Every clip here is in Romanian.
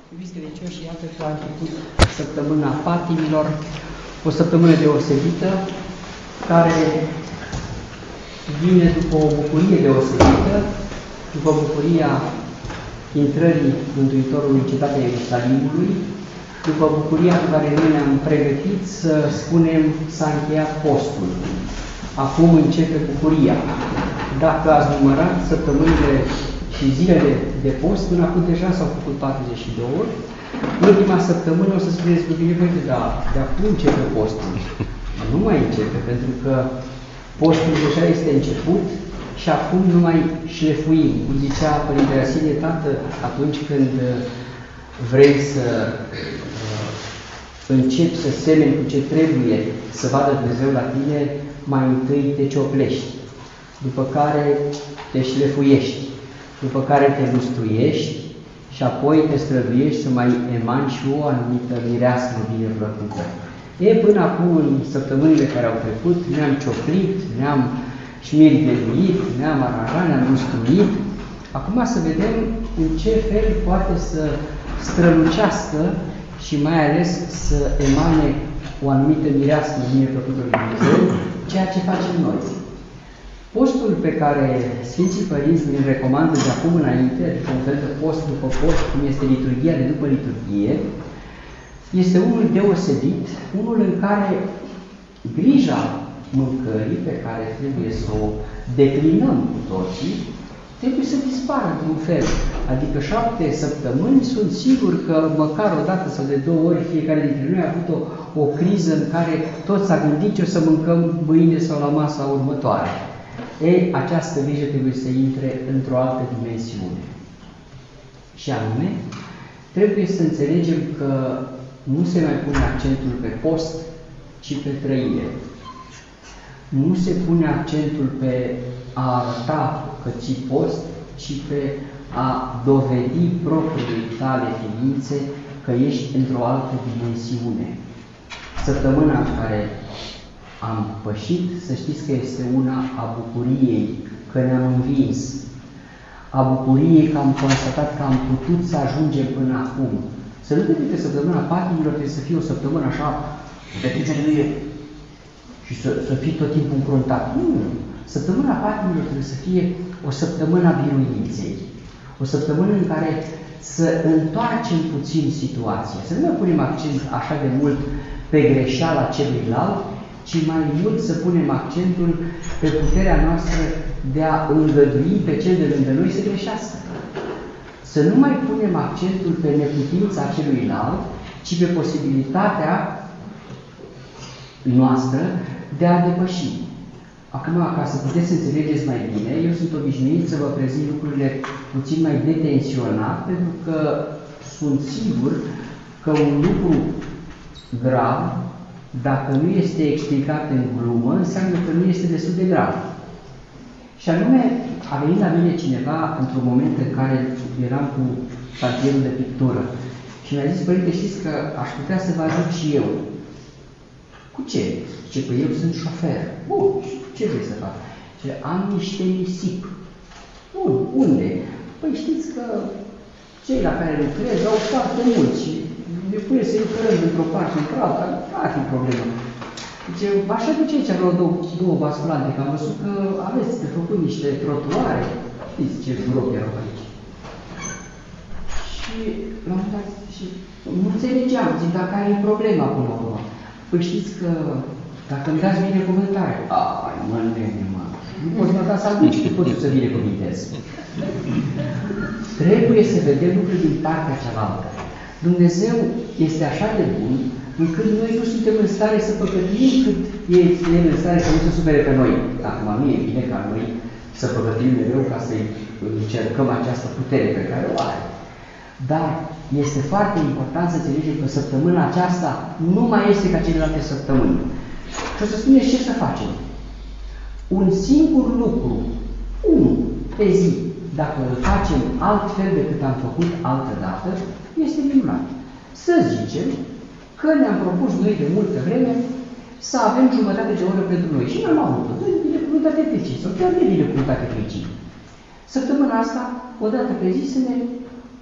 Iubiți credincioși, iată că a început săptămâna patimilor, o săptămână deosebită, care vine după o bucurie deosebită, după bucuria intrării Mântuitorului în cetatea Ierusalimului, după bucuria cu care noi ne-am pregătit să spunem s-a încheiat postul. Acum începe bucuria. Dacă ați numărat săptămânile și zilele de post, până acum deja s-au făcut 42 ori. Ultima săptămână o să spuneți cu bine, de acum începe postul. Nu mai începe, pentru că postul deja este început și acum nu mai șlefuim. Cum zicea Părintele Asilie, tată, atunci când vrei să începi să semeni cu ce trebuie să vadă Dumnezeu la tine, mai întâi te cioplești, după care te șlefuiești, după care te mustruiești și apoi te străduiești să mai emani și o anumită mireasmă bine plăcută. Până acum, în săptămânile care au trecut, ne-am cioplit, ne-am șmirgăluit, ne-am aranjat, ne-am mustruit. Acum să vedem în ce fel poate să strălucească și mai ales să emane o anumită mireasmă bine plăcută lui Dumnezeu, ceea ce facem noi. Postul pe care Sfinții Părinți îl recomandă de acum înainte, adică un fel de post după post, cum este liturghia de după liturghie, este unul deosebit, unul în care grija mâncării, pe care trebuie să o declinăm cu toții, trebuie să dispară într-un fel. Adică 7 săptămâni sunt sigur că măcar o dată sau de 2 ori fiecare dintre noi a avut o criză în care toți s-a gândit ce o să mâncăm mâine sau la masa următoare. Această grijă trebuie să intre într-o altă dimensiune. Și anume, trebuie să înțelegem că nu se mai pune accentul pe post, ci pe trăire. Nu se pune accentul pe a arăta că ții post, ci pe a dovedi propriului tale ființe că ești într-o altă dimensiune. Săptămâna în care am pășit, să știți că este una a bucuriei, că ne-am învins, a bucuriei că am constatat că am putut să ajungem până acum. Să nu gândiți că săptămâna patimilor trebuie să fie o săptămână așa, de tăcere și să fii tot timpul încruntat. Nu. Săptămâna patimilor trebuie să fie o săptămână a biruinței, o săptămână în care să întoarcem puțin situația, să nu mai punem accent așa de mult pe greșeala celuilalt, ci mai mult să punem accentul pe puterea noastră de a îngădui pe cel de lângă noi să greșească. Să nu mai punem accentul pe neputința celuilalt, ci pe posibilitatea noastră de a depăși. Acum, ca să puteți să înțelegeți mai bine, eu sunt obișnuit să vă prezint lucrurile puțin mai detenționat, pentru că sunt sigur că un lucru grav, dacă nu este explicat în glumă, înseamnă că nu este destul de grav. Și anume, a venit la mine cineva într-un moment în care eram cu șantierul de pictură și mi-a zis, părinte, știți că aș putea să vă ajut și eu. Cu ce? Zice, că eu sunt șofer. Bun, ce vrei să fac? Zice, am niște nisip. Bun, unde? Păi știți că cei la care lucrez au foarte mult și ne pune să lucrăm într-o parte, într-alta, nu ar fi problemă. Zice, v-aș aduce aici vreo două basculante, că am văzut că aveți de făcut niște trotuare. Știți ce buroc erau aici. Și l-am dat și nu înțelegeam, zic, dar care e problema până la urmă? Păi știți că dacă îmi dați binecuvântare, nu poți mă da să aduci, tu poți să binecuvintez. Trebuie să vedem lucruri din partea cealaltă. Dumnezeu este așa de bun, încât noi nu suntem în stare să păcătim cât El în stare să nu se supere pe noi. Acum nu e bine ca noi să păcătim mereu ca să încercăm această putere pe care o are. Dar este foarte important să înțelegem că săptămâna aceasta nu mai este ca celelalte săptămâni. Și o să spuneți ce să facem. Un singur lucru, unul pe zi, dacă îl facem altfel decât am făcut altă dată, este minunat. Să zicem că ne-am propus noi de multă vreme să avem jumătate de oră pentru noi. Și n-am avut-o. De binecuvântate fericit sau chiar de binecuvântate fericit. Săptămâna asta, o dată pe zi, să ne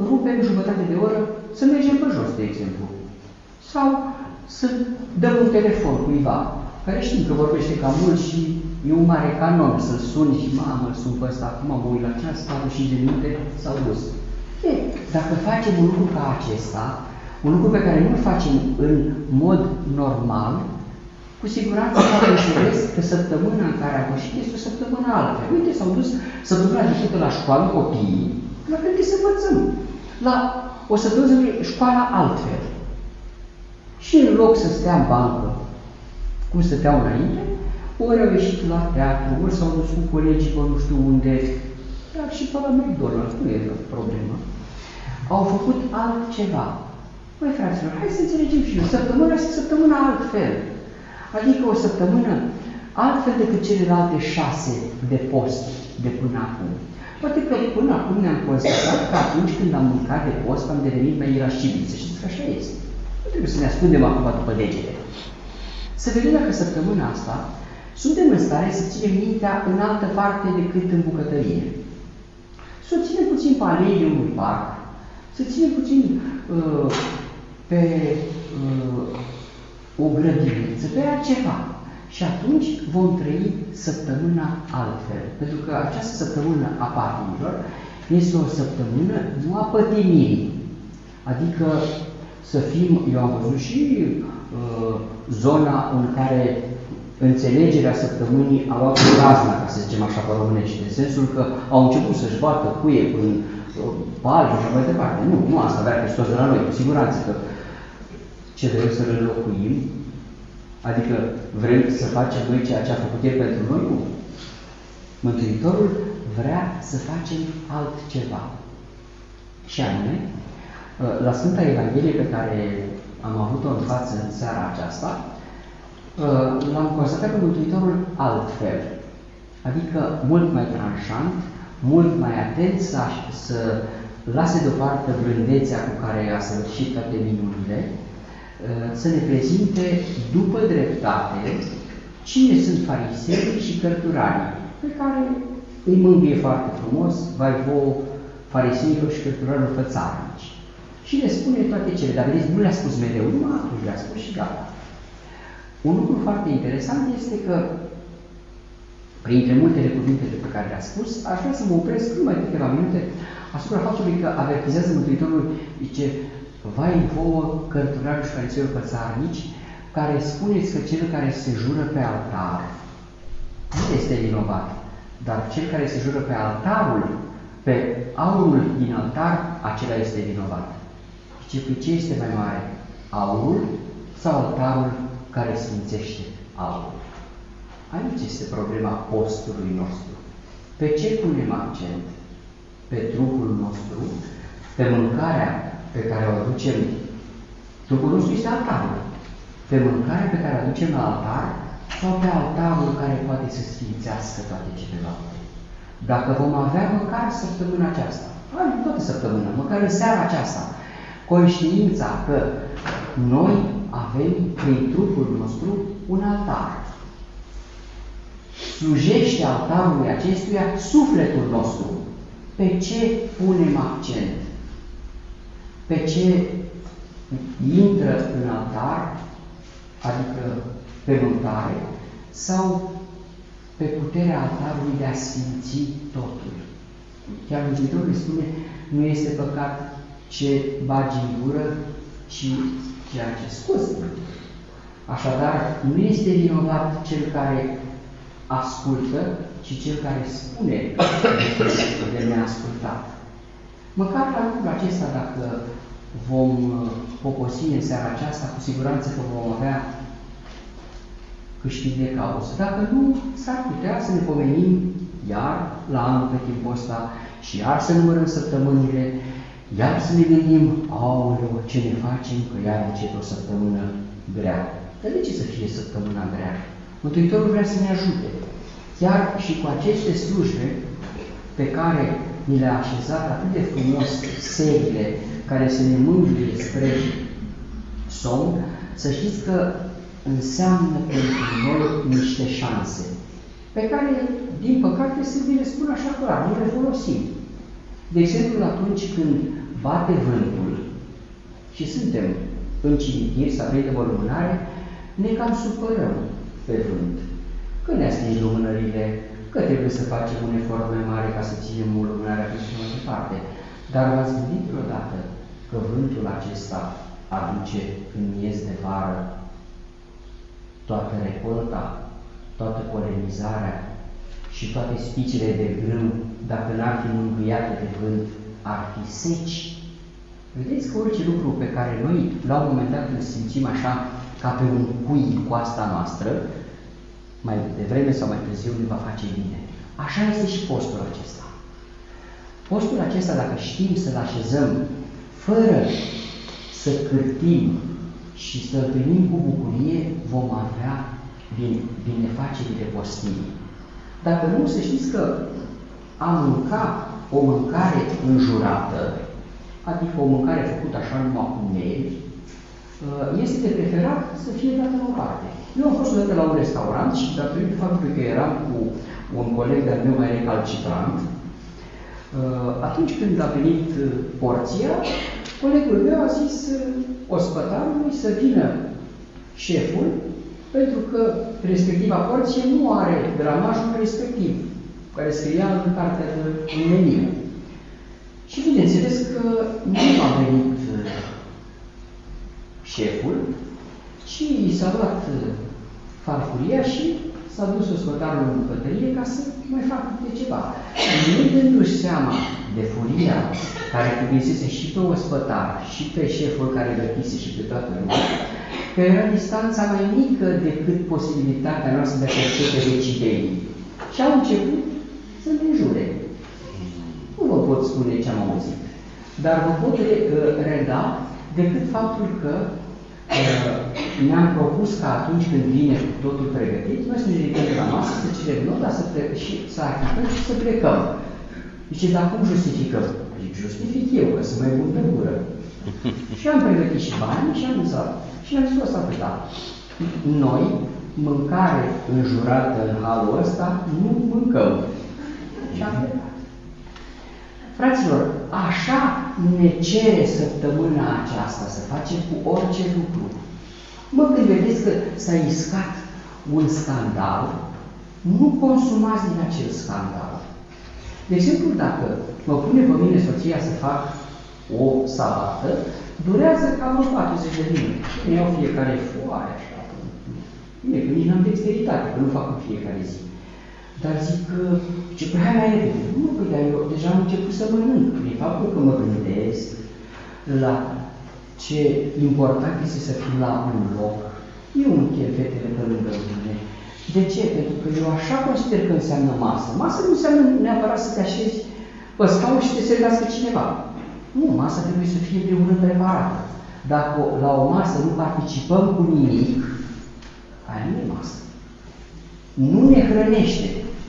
rupem jumătate de oră să mergem pe jos, de exemplu. Sau să dăm un telefon cuiva, care știm că vorbește cam mult și e un mare canon să-l suni și mamă, îl sun pe ăsta, acum mă uit la ceas, 45 de minute, s-au dus. Dacă facem un lucru ca acesta, un lucru pe care nu-l facem în mod normal, cu siguranță am înțeles că săptămâna în care am ieșit este o săptămână altfel. Uite, s-au dus săptămâna trecută la școală copiii, la trebuie să învățăm. La o săptămână școala altfel. Și în loc să stea în bancă, cum stăteau înainte, ori au ieșit la teatru, ori s-au dus cu colegii pe nu știu unde, dar și pe la McDonald's, nu e o problemă. Au făcut altceva. Măi, fraților, hai să înțelegem și noi. Săptămâna este săptămâna altfel. Adică o săptămână altfel decât celelalte 6 de post de până acum. Poate că până acum ne-am constatat că atunci când am mâncat de post am devenit mai irascibili. Să știți că așa este. Nu trebuie să ne ascundem acum după degete. Să vedem dacă săptămâna asta suntem în stare să ținem mintea în altă parte decât în bucătărie. Să o ținem puțin pe aleile unui parc, să ținem puțin pe o grădiniță, pe altceva. Și atunci vom trăi săptămâna altfel. Pentru că această săptămână a patimilor este o săptămână nu a pătimirii. Adică să fim, eu am văzut și zona în care înțelegerea săptămânii a luat razna, ca să zicem așa pe românește, în sensul că au început să-și bată cuie în palme și mai departe. Nu asta avea Hristos de la noi, cu siguranță că ce vrem să-L înlocuim, adică vrem să facem noi ceea ce a făcut El pentru noi, nu. Mântuitorul vrea să facem altceva. Și anume, la Sfânta Evanghelie pe care am avut-o în față în seara aceasta, l-am constatat pe Mântuitorul altfel, adică mult mai tranșant, mult mai atent să lase deoparte blândețea cu care a săvârșit toate minunile, să ne prezinte după dreptate cine sunt fariseii și cărturarii, pe care îi mângâie foarte frumos, vai vouă fariseilor și cărturarilor fățarnici. Și le spune toate cele, dar vedeți, nu le-a spus mereu, numai atunci le-a spus și gata. Un lucru foarte interesant este că, printre multele cuvinte pe care le-a spus, aș vrea să mă opresc numai câteva minute asupra faptului că avertizează Mântuitorul, zice, vai vouă cărturarilor și fariseilor fățarnici, care spuneți că cel care se jură pe altar nu este vinovat, dar cel care se jură pe altarul, pe aurul din altar, acela este vinovat. Zice, pe ce este mai mare? Aurul sau altarul care sfințește aurul? Aici este problema postului nostru. Pe ce punem accent? Pe trupul nostru, pe mâncarea pe care o aducem. Trupul nostru este altarul. Pe mâncarea pe care o aducem la altar sau pe altarul care poate să sfințească toate celelalte. Dacă vom avea măcar săptămâna aceasta, toată săptămâna, măcar în seara aceasta, conștiința că noi avem prin trupul nostru un altar. Slujește altarului acestuia sufletul nostru. Pe ce punem accent? Pe ce intră în altar, adică pe mâncare, sau pe puterea altarului de a sfinți totul. Chiar Mântuitorul spune, nu este păcat ce bagi în gură, ci ceea ce scoți. Așadar, nu este vinovat cel care ascultă, ci cel care spune de neascultat. Măcar la lucrul acesta, dacă vom poposi în seara aceasta, cu siguranță că vom avea câștig de cauză. Dacă nu, s-ar putea să ne pomenim iar la anul pe timpul ăsta și iar să numărăm săptămânile, iar să ne gândim, aoleu, ce ne facem, că iar începe o săptămână grea. Dar de ce să fie săptămâna grea? Mântuitorul vrea să ne ajute. Chiar și cu aceste slujbe pe care ni le-a așezat atât de frumos seriile care să ne mângâie spre somn, să știți că înseamnă pentru noi niște șanse, pe care, din păcate, se le spun așa clar, nu le folosim. De exemplu, atunci când bate vântul și suntem în cimitir sau înainte de lumânare, ne cam supărăm pe vânt. Că ne-a stins lumânările, că trebuie să facem un efort mai mare ca să ținem lumânarea și mai departe. Dar v-ați gândit vreodată că vântul acesta aduce în miez de vară toată recolta, toată polenizarea și toate spicile de grâu, dacă n-ar fi mângâiate de vânt, ar fi seci. Vedeți că orice lucru pe care noi, la un moment dat, îl simțim așa, ca pe un cui cu asta noastră, mai devreme sau mai târziu ne va face bine. Așa este și postul acesta. Postul acesta, dacă știm să-l așezăm, fără să cârtim și să-l primim cu bucurie, vom avea binefacerile postimii. Dacă nu, să știți că a mânca o mâncare înjurată, adică o mâncare făcută așa numai cu mieri, este de preferat să fie dată la o parte. Eu am fost odată la un restaurant și datorită faptului că eram cu un coleg de-al meu mai recalcitrant, atunci când a venit porția, colegul meu a zis ospătarului să vină șeful, pentru că respectiva porție nu are gramajul respectiv, care scria în cartea de meniu. Și bineînțeles că nu a venit șeful, ci s-a luat farfuria și s-a dus ospătarul în bucătărie ca să mai facă de ceva. Nu dându-și seama de furia care cuprinzese și pe ospătar, și pe șeful care gătise și pe toată lumea, că era distanța mai mică decât posibilitatea noastră de a percepe decidenii. Și au început să ne înjure. Nu vă pot spune ce am auzit, dar vă pot reda decât faptul că ne-am propus ca atunci când vine totul pregătit, noi să ne ridicăm de la masă, să cerem nota, și să achităm și să plecăm. Zice, dar cum justificăm? Zic, justific eu, că sunt mai bun de gură. Și am pregătit și bani și am lăsat. Și am zis asta atâta. Noi, mâncare înjurată în halul ăsta, nu mâncăm. Și am plecat. Fraților, așa ne cere săptămâna aceasta să facem cu orice lucru. Mă, când vedeți că s-a iscat un scandal, nu consumați din acel scandal. De exemplu, dacă mă pune pe mine soția să fac o salată, durează cam 40 de minute. Ne iau fiecare foaie așa. Bine, că nici n-am dexteritate, că nu fac în fiecare zi. Dar zic că, ce prea mai repede. Nu, păi, dar eu deja am început să mănânc. Prin faptul că mă gândesc la ce important este să fiu la un loc, eu nu chem fetele pe lângă mine. De ce? Pentru că eu așa consider că înseamnă masă. Masă nu înseamnă neapărat să te așezi pe scaun și te servească cineva. Nu, masa trebuie să fie de urât preparată. Dacă la o masă nu participăm cu nimic, aia nu e masă. Nu ne hrănește.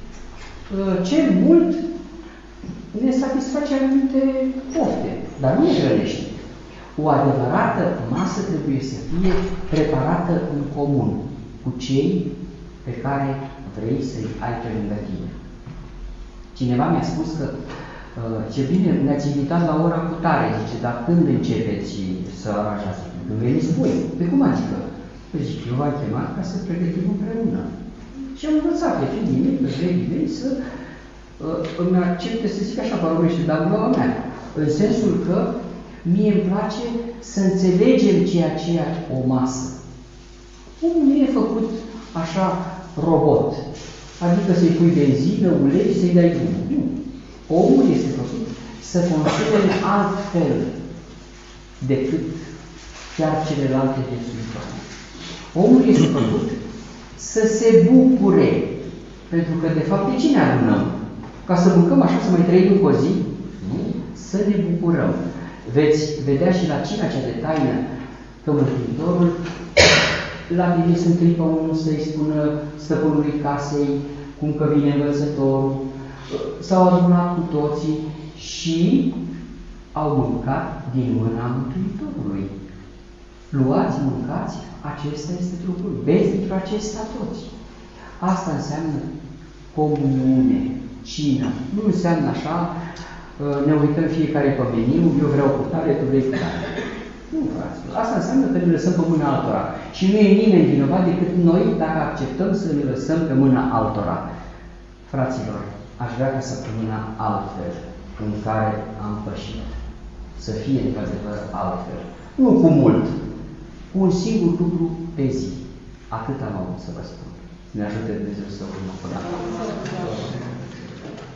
Cel mult ne satisface anumite pofte, dar nu ne hrănește. O adevărată masă trebuie să fie preparată în comun cu cei pe care vrei să-i ai pe lângă tine. Cineva mi-a spus că ce bine, ne-ați invitat la ora cu tare, zice, dar când începeți să aranjați? Când veniți voi. Pe cum adică? Păi zic, eu v-am chemat ca să pregătim împreună. Și am învățat pe fiii mei, pe verii mei, să îmi accepte, să zic așa, paromește, dar glava mea, în sensul că mie îmi place să înțelegem ceea ce e o masă. Omul nu e făcut așa robot, adică să-i pui benzină, ulei și să-i dai drumul. Nu. Omul este făcut să consume altfel decât chiar celelalte viețuitoare. Omul este făcut să se bucure, pentru că de fapt de ce ne adunăm? Ca să mâncăm așa, să mai trăim încă o zi? Nu, să ne bucurăm. Veți vedea și la cina cea de taină că Mântuitorul l-a trimis întâi pe unul să-i spună stăpânului casei cum că vine învățătorul, s-au adunat cu toții și au mâncat din mâna Mântuitorului. Luați, mâncați, acesta este trupul, beți pentru acesta toți. Asta înseamnă comuniune, cină. Nu înseamnă așa ne uităm fiecare pe meniu, eu vreau cu tare, tu vrei cu tare. Nu, fraților. Asta înseamnă că ne lăsăm pe mâna altora. Și nu e nimeni vinovat decât noi dacă acceptăm să ne lăsăm pe mâna altora. Fraților, aș vrea ca săptămâna altfel în care am pășit să fie într-adevăr altfel. Nu cu mult, cu un singur lucru pe zi. Atât am avut să vă spun. Ne ajute Dumnezeu să urmăm până acum.